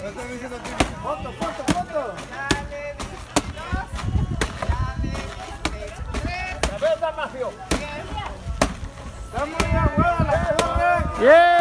Foto, foto, foto. Dale, 2. Dale, 3. La vez está más feo. Bien. Estamos en la hueá, la que ¡Yeah!